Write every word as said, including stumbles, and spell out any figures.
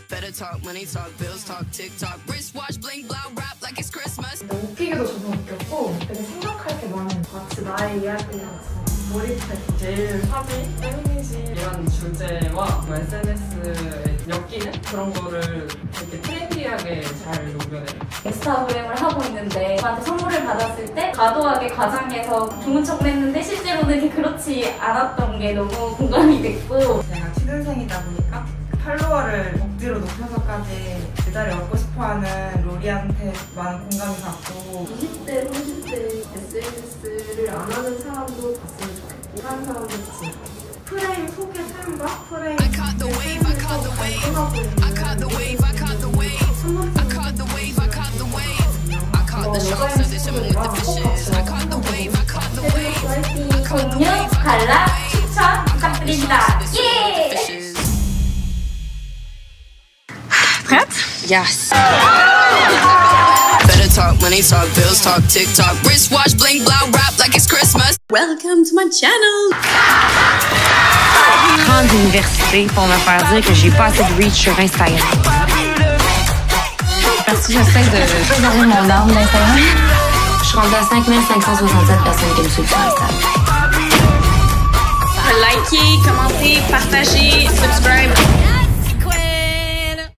Better talk, money talk, bills talk, TikTok, wristwatch, bling, blah, rap like it's Christmas. 웃기게도 저도 웃겼고 되게 생각할 게 많은 같이 나의 이야기를 몰입해서 제일 삼 위 페미니즘 이런 주제와 에스엔에스에 엮이는 그런 거를 되게 트렌디하게 잘 녹여내요. 인스타그램을 하고 있는데 저한테 선물을 받았을 때 과도하게 과장해서 좋은 척을 했는데 실제로는 이렇게 그렇지 않았던 게 너무 공감이 됐고, 제가 취준생이다 보니까 팔로워를 억지로 높여서까지 메달을 얻고 싶어하는 로리한테 많은 공감이 갔고, 이십 대, 삼십 대 에스엔에스를 안 하는 사람도 봤으면 좋겠고 하는 사람도 있지. 프레임 속의 삶과 프레임 I caught the wave, I caught the wave, I caught the wave, I caught the wave, I caught the wave, I caught the wave, I caught the sharks as they swim with the fishes. I caught the wave, I caught the wave, I caught the 공유, wave, 관람, 추천 부탁드립니다. 예! Prête? yes. Better talk, money talk, bills talk, TikTok, wristwatch, bling, blah, rap like it's Christmas. Welcome to my channel! Grande université pour me faire dire que j'ai pas assez de reach sur Instagram. Parce que j'essaie de préserver mon âme d'Instagram. Je suis rendue à cinq mille cinq cent soixante-sept personnes qui me suivent sur Instagram. Likez, commentez, partagez, subscribe.